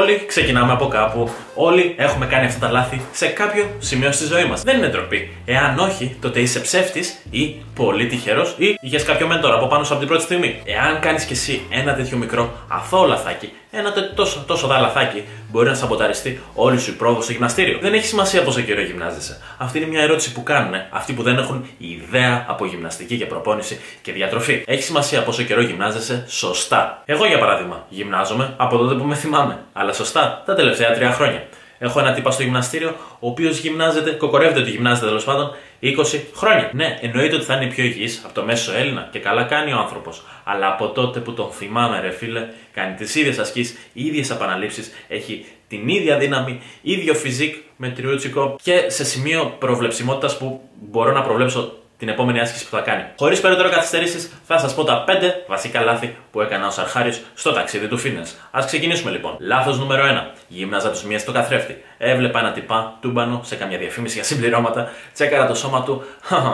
Όλοι ξεκινάμε από κάπου. Όλοι έχουμε κάνει αυτά τα λάθη σε κάποιο σημείο στη ζωή μας. Δεν είναι ντροπή. Εάν όχι, τότε είσαι ψεύτης ή πολύ τυχερός ή είχες κάποιο μέντορα από πάνω σου από την πρώτη στιγμή. Εάν κάνεις κι εσύ ένα τέτοιο μικρό αθώο λαθάκι, ένα τόσο δα λαθάκι, μπορεί να σαμποταριστεί όλη σου η πρόοδος στο γυμναστήριο. Δεν έχει σημασία πόσο καιρό γυμνάζεσαι. Αυτή είναι μια ερώτηση που κάνουν αυτοί που δεν έχουν ιδέα από γυμναστική και προπόνηση και διατροφή. Έχει σημασία πόσο καιρό γυμνάζεσαι σωστά. Εγώ, για παράδειγμα, γυμνάζομαι από τότε που με θυμάμαι, αλλά σωστά τα τελευταία 3 χρόνια. Έχω ένα τύπα στο γυμναστήριο, ο οποίος γυμνάζεται, κοκορεύεται ότι γυμνάζεται τέλος πάντων 20 χρόνια. Ναι, εννοείται ότι θα είναι πιο υγιής από το μέσο Έλληνα και καλά κάνει ο άνθρωπος. Αλλά από τότε που τον θυμάμαι, ρε φίλε, κάνει τις ίδιες ασκήσεις, ίδιες επαναλήψεις, έχει την ίδια δύναμη, ίδιο φιζικ με τριούτσικο και σε σημείο προβλεψιμότητας που μπορώ να προβλέψω την επόμενη άσκηση που θα κάνει. Χωρίς περαιτέρω καθυστερήσεις, θα σας πω τα 5 βασικά λάθη που έκανα ως αρχάριος στο ταξίδι του fitness. Ας ξεκινήσουμε λοιπόν. Λάθος νούμερο 1. Γύμναζα τους μία στο καθρέφτη. Έβλεπα ένα τυπά τούμπανο σε καμιά διαφήμιση για συμπληρώματα, τσέκαρα το σώμα του.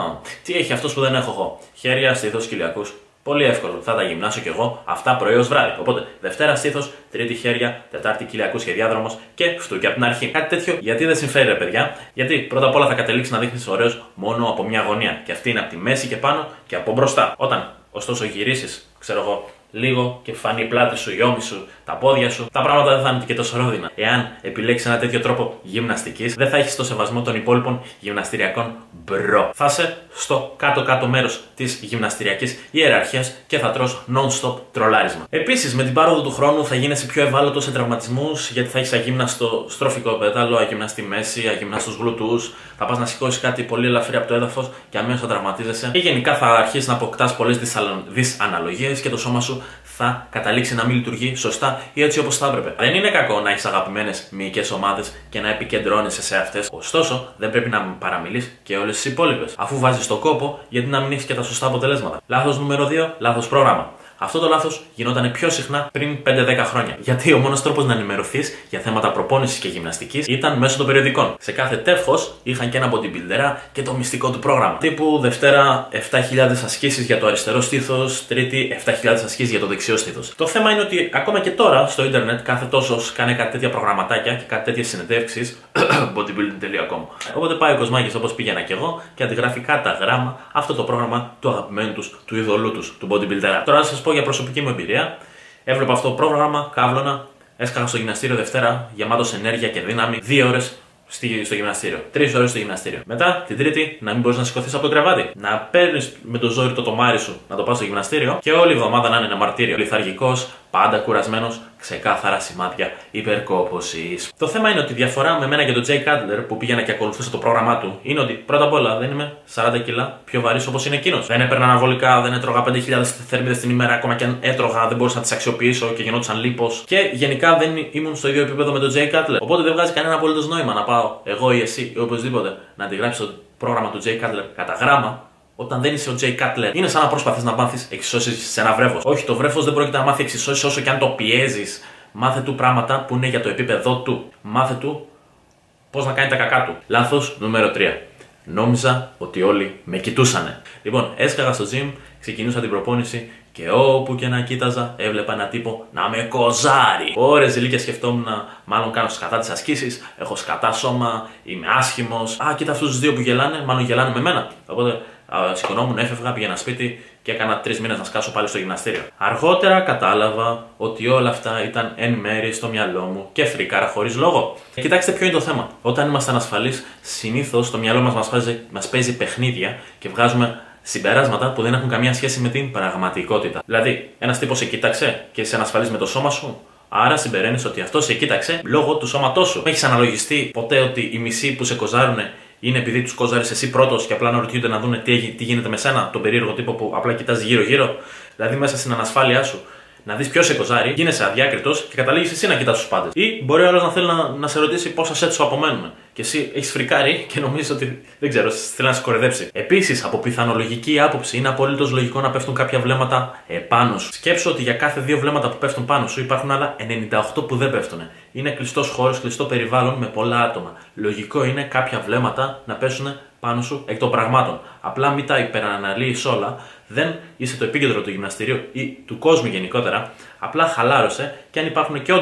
Τι έχει αυτός που δεν έχω εγώ? Χέρια, στήθος, κοιλιακούς. Πολύ εύκολο. Θα τα γυμνάσω κι εγώ αυτά πρωί ως βράδυ. Οπότε Δευτέρα στήθος, Τρίτη χέρια, Τετάρτη κοιλιακούς και διάδρομος και φτούκι από την αρχή. Κάτι τέτοιο γιατί δεν συμφέρει, ρε παιδιά? Γιατί πρώτα απ' όλα θα καταλήξει να δείχνεις ωραίος μόνο από μια γωνία. Και αυτή είναι από τη μέση και πάνω και από μπροστά. Όταν ωστόσο γυρίσεις, ξέρω εγώ, λίγο και φανεί η πλάτη σου, η ώμη σου, τα πόδια σου, τα πράγματα δεν θα είναι και τόσο ρόδινα. Εάν επιλέξεις ένα τέτοιο τρόπο γυμναστικής, δεν θα έχεις το σεβασμό των υπόλοιπων γυμναστηριακών μπρο. Θα είσαι στο κάτω-κάτω μέρος της γυμναστηριακής ιεραρχίας και θα τρως non-stop τρολάρισμα. Επίσης, με την πάροδο του χρόνου θα γίνεσαι πιο ευάλωτος σε τραυματισμούς, γιατί θα έχεις αγύμναστο στροφικό πέταλο, αγύμναστη μέση, αγύμναστους γλουτούς. Θα πας να σηκώσεις κάτι πολύ ελαφρύ από το έδαφος και αμέσως θα τραυματίζεσαι. Και γενικά θα αρχίσεις να αποκτάς πολλές δυσαναλογίες και το σώμα σου θα καταλήξει να μην λειτουργεί σωστά ή έτσι όπως θα έπρεπε. Δεν είναι κακό να έχεις αγαπημένες μυϊκές ομάδες και να επικεντρώνεσαι σε αυτές. Ωστόσο, δεν πρέπει να παραμιλείς και όλες τις υπόλοιπες. Αφού βάζεις το κόπο, γιατί να μην έχεις και τα σωστά αποτελέσματα. Λάθος νούμερο 2. Λάθος πρόγραμμα. Αυτό το λάθος γινόταν πιο συχνά πριν 5-10 χρόνια. Γιατί ο μόνος τρόπος να ενημερωθείς για θέματα προπόνησης και γυμναστικής ήταν μέσω των περιοδικών. Σε κάθε τεύχος είχαν και ένα bodybuilder και το μυστικό του πρόγραμμα. Τύπου Δευτέρα 7.000 ασκήσεις για το αριστερό στήθος, Τρίτη 7.000 ασκήσεις για το δεξιό στήθος. Το θέμα είναι ότι ακόμα και τώρα στο ίντερνετ κάθε τόσο κάνει κάτι τέτοια προγραμματάκια και κάτι τέτοιες συνεντεύξεις bodybuilding.com. Οπότε πάει ο Κοσμάκης όπως πήγαινα κι εγώ και αντιγράφει κατά γράμμα αυτό το πρόγραμμα του αγαπημένου τους, του ειδωλού τους, του bodybuilder. Τώρα να σας πω για προσωπική μου εμπειρία. Έβλεπα αυτό το πρόγραμμα, κάβλωνα, έσκαγα στο γυμναστήριο Δευτέρα, γεμάτος ενέργεια και δύναμη, 2 ώρες στο γυμναστήριο, 3 ώρες στο γυμναστήριο. Μετά την Τρίτη να μην μπορείς να σηκωθείς από το κρεβάτι. Να παίρνεις με το ζόρι το τομάρι σου να το πας στο γυμναστήριο και όλη η εβδομάδα να είναι ένα μαρτύριο. Λιθαργικός, πάντα κουρασμένος, ξεκάθαρα σημάδια υπερκόπωσης. Το θέμα είναι ότι η διαφορά με μένα και τον Jay Cutler που πήγαινα και ακολουθούσα το πρόγραμμά του είναι ότι πρώτα απ' όλα δεν είμαι 40 κιλά πιο βαρύς όπως είναι εκείνος. Δεν έπαιρνα αναβολικά, δεν έτρωγα 5.000 θερμίδες την ημέρα. Ακόμα και αν έτρωγα, δεν μπορούσα να τις αξιοποιήσω και γινόντουσαν λίπος. Και γενικά δεν ήμουν στο ίδιο επίπεδο με τον Jay Cutler. Οπότε δεν βγάζει κανένα απολύτως νόημα να πάω εγώ ή εσύ ή οποιοδήποτε να αντιγράψει το πρόγραμμα του Jay Cutler κατά γράμμα. Όταν δεν είσαι ο Jay Cutler, είναι σαν να προσπαθείς να μάθεις εξισώσεις σε ένα βρέφος. Όχι, το βρέφος δεν πρόκειται να μάθει εξισώσεις όσο και αν το πιέζεις. Μάθε του πράγματα που είναι για το επίπεδό του. Μάθε του πώς να κάνει τα κακά του. Λάθος νούμερο 3. Νόμιζα ότι όλοι με κοιτούσανε. Λοιπόν, έσκαγα στο gym, ξεκινούσα την προπόνηση και όπου και να κοίταζα, έβλεπα ένα τύπο να με κοζάρει. Ώρες ηλίκια σκεφτόμουν, μάλλον κάνω σκατά τις ασκήσεις, έχω σκατά σώμα, είμαι άσχημος. Κοίτα αυτούς τους δύο που γελάνε, μάλλον γελάνε με μένα. Οπότε σηκωνόμουν, έφευγα, πήγαινα σπίτι και έκανα 3 μήνες να σκάσω πάλι στο γυμναστήριο. Αργότερα κατάλαβα ότι όλα αυτά ήταν εν μέρει στο μυαλό μου και φρικάρα χωρίς λόγο. Κοιτάξτε ποιο είναι το θέμα. Όταν είμαστε ανασφαλείς, συνήθως το μυαλό μας παίζει παιχνίδια και βγάζουμε συμπεράσματα που δεν έχουν καμία σχέση με την πραγματικότητα. Δηλαδή, ένας τύπος σε κοίταξε και είσαι ανασφαλής με το σώμα σου. Άρα συμπεραίνεις ότι αυτό σε κοίταξε λόγω του σώματός σου. Έχεις αναλογιστεί ποτέ ότι οι μισοί που σε κοζάρουνε είναι επειδή τους κόζαρες εσύ πρώτος και απλά να ρωτιούνται να δουν τι γίνεται με σένα, τον περίεργο τύπο που απλά κοιτάζει γύρω-γύρω. Δηλαδή, μέσα στην ανασφάλειά σου να δεις ποιος σε κοζάρει, γίνεσαι αδιάκριτος και καταλήγεις εσύ να κοιτάς τους πάντες. Ή μπορεί ο άλλος να θέλει να σε ρωτήσει πόσα σετ σου απομένουν. Και εσύ έχεις φρικάρει και νομίζεις ότι δεν ξέρω, θέλει να σε κορεδέψει. Επίσης, από πιθανολογική άποψη, είναι απολύτως λογικό να πέφτουν κάποια βλέμματα επάνω σου. Σκέψου ότι για κάθε 2 βλέμματα που πέφτουν πάνω σου υπάρχουν άλλα 98 που δεν πέφτουν. Είναι κλειστός χώρος, κλειστό περιβάλλον με πολλά άτομα. Λογικό είναι κάποια βλέμματα να πέσουν πάνω σου εκ των πραγμάτων. Απλά μην τα υπεραναλύεις όλα, δεν είσαι το επίκεντρο του γυμναστηρίου ή του κόσμου γενικότερα. Απλά χαλάρωσε και αν υπάρχουν και όντως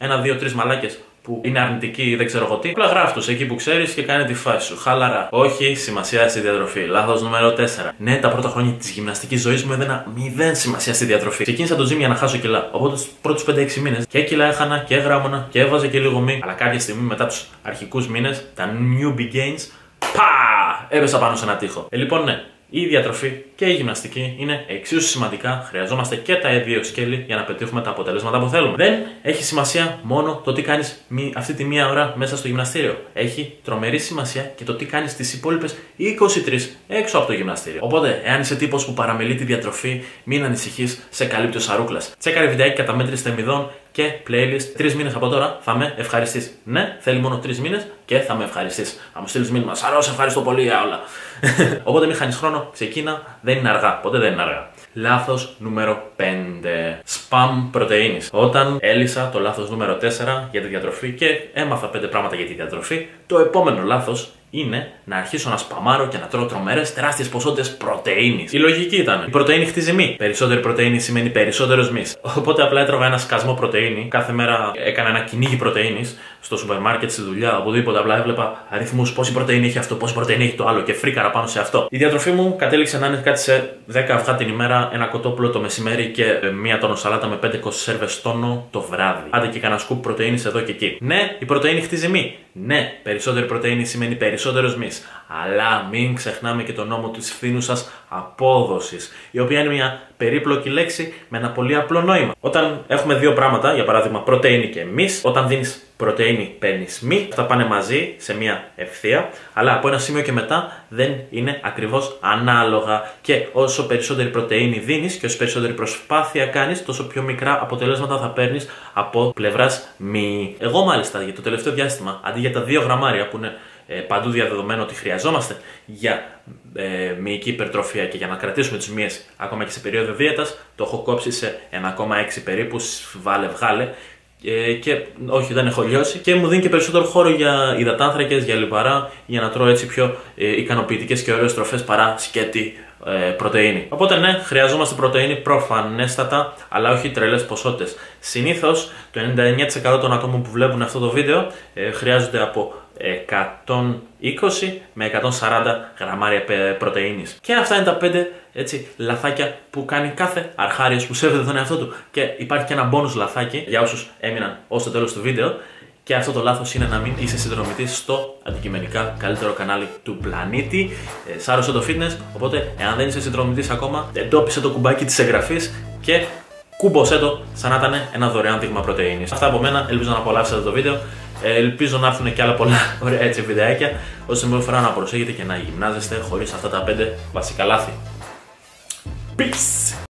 ένα, δύο, τρεις μαλάκες που είναι αρνητικοί ή δεν ξέρω εγώ τι, απλά γράφ' τους εκεί που ξέρεις και κάνε τη φάση σου. Χαλαρά. Όχι σημασία στη διατροφή. Λάθος νούμερο 4. Ναι, τα πρώτα χρόνια της γυμναστικής ζωής μου έδαινα 0 σημασία στη διατροφή. Ξεκίνησα το gym για να χάσω κιλά. Οπότε τους πρώτους 5-6 μήνες και κιλά έχανα και γράμμωνα και έβαζα και λίγο μη. Αλλά κάποια στιγμή μετά τους αρχικούς μήνες, τα newbie gains, έπεσα πάνω σε ένα τοίχο. Λοιπόν, ναι. Η διατροφή και η γυμναστική είναι εξίσου σημαντικά. Χρειαζόμαστε και τα δύο σκέλη για να πετύχουμε τα αποτελέσματα που θέλουμε. Δεν έχει σημασία μόνο το τι κάνεις αυτή τη μία ώρα μέσα στο γυμναστήριο. Έχει τρομερή σημασία και το τι κάνεις τις υπόλοιπες 23 έξω από το γυμναστήριο. Οπότε, εάν είσαι τύπος που παραμελεί τη διατροφή, μην ανησυχείς, σε καλύπτει ο Σαρούκλας. Τσέκαρε βιντεάκι καταμέτρηση θεμιδών και playlist 3 μήνες από τώρα θα με ευχαριστείς. Ναι, θέλει μόνο 3 μήνες και θα με ευχαριστείς. Θα μου στείλεις μήνυμα. Σαρώ, σε ευχαριστώ πολύ για όλα. Οπότε μην χάνεις χρόνο, ξεκίνα, δεν είναι αργά. Ποτέ δεν είναι αργά. Λάθος νούμερο 5. Spam πρωτεΐνης. Όταν έλυσα το λάθος νούμερο 4 για τη διατροφή και έμαθα 5 πράγματα για τη διατροφή, το επόμενο λάθος είναι να αρχίσω να σπαμάρω και να τρώω τρομερές τεράστιες ποσότητες πρωτεΐνης. Η λογική ήταν: η πρωτεΐνη χτίζει μυ. Περισσότερη πρωτεΐνη σημαίνει περισσότερος μυς. Οπότε απλά έτρωγα ένα σκασμό πρωτεΐνη. Κάθε μέρα έκανα ένα κυνήγι πρωτεΐνης στο σούπερ μάρκετ, στη δουλειά, οπουδήποτε. Απλά έβλεπα αριθμούς, πόση πρωτεΐνη έχει αυτό, πόση πρωτεΐνη έχει το άλλο και φρίκαρα πάνω σε αυτό. Η διατροφή μου κατέληξε να είναι κάτι σε 10 αυγά την ημέρα, ένα κοτόπουλο το μεσημέρι και μία τόνο σαλάτα με 5 κονσέρβες τόνο το βράδυ. Άντε και κανένα σκουπ πρωτεΐνης εδώ και εκεί. Ναι, η πρωτεΐνη χτίζει μυ. Ναι, περισσότερη πρωτεΐνη σημαίνει περισσότερος μυς. Αλλά μην ξεχνάμε και τον νόμο της φθήνουσας απόδοσης, η οποία είναι μια περίπλοκη λέξη με ένα πολύ απλό νόημα. Όταν έχουμε δύο πράγματα, για παράδειγμα πρωτεΐνη και μυς, όταν δίνεις πρωτεΐνη παίρνεις μυ, αυτά πάνε μαζί σε μια ευθεία, αλλά από ένα σημείο και μετά δεν είναι ακριβώς ανάλογα. Και όσο περισσότερη πρωτεΐνη δίνεις και όσο περισσότερη προσπάθεια κάνεις, τόσο πιο μικρά αποτελέσματα θα παίρνεις από πλευράς μυ. Εγώ μάλιστα για το τελευταίο διάστημα, αντί για τα 2 γραμμάρια που είναι παντού διαδεδομένο ότι χρειαζόμαστε για μυϊκή υπερτροφία και για να κρατήσουμε τις μύες ακόμα και σε περίοδο δίαιτας, το έχω κόψει σε 1,6 περίπου, βάλε-βγάλε. Και όχι, δεν έχω λιώσει και μου δίνει και περισσότερο χώρο για υδατάνθρακες, για λιπαρά, για να τρώω έτσι πιο ικανοποιητικές και ωραίες τροφές παρά σκέτη πρωτεΐνη. Οπότε ναι, χρειαζόμαστε πρωτεΐνη προφανέστατα, αλλά όχι τρελές ποσότητες. Συνήθως το 99% των ατόμων που βλέπουν αυτό το βίντεο χρειάζονται από 120 με 140 γραμμάρια πρωτεΐνης. Και αυτά είναι τα 5 έτσι λαθάκια που κάνει κάθε αρχάριος που σέβεται τον εαυτό του. Και υπάρχει και ένα bonus λαθάκι για όσους έμειναν ως το τέλος του βίντεο. Και αυτό το λάθος είναι να μην είσαι συνδρομητής στο αντικειμενικά καλύτερο κανάλι του πλανήτη, Σάρωσε το Fitness. Οπότε, εάν δεν είσαι συνδρομητής ακόμα, εντόπισε το κουμπάκι της εγγραφής και κούμποσέ το σαν να ήταν ένα δωρεάν δείγμα πρωτεΐνης. Αυτά από μένα, ελπίζω να απολαύσετε το βίντεο. Ελπίζω να έρθουν και άλλα πολλά ωραία έτσι βιντεάκια, ώστε με φορά να προσέχετε και να γυμνάζεστε χωρίς αυτά τα 5 βασικά λάθη. Peace!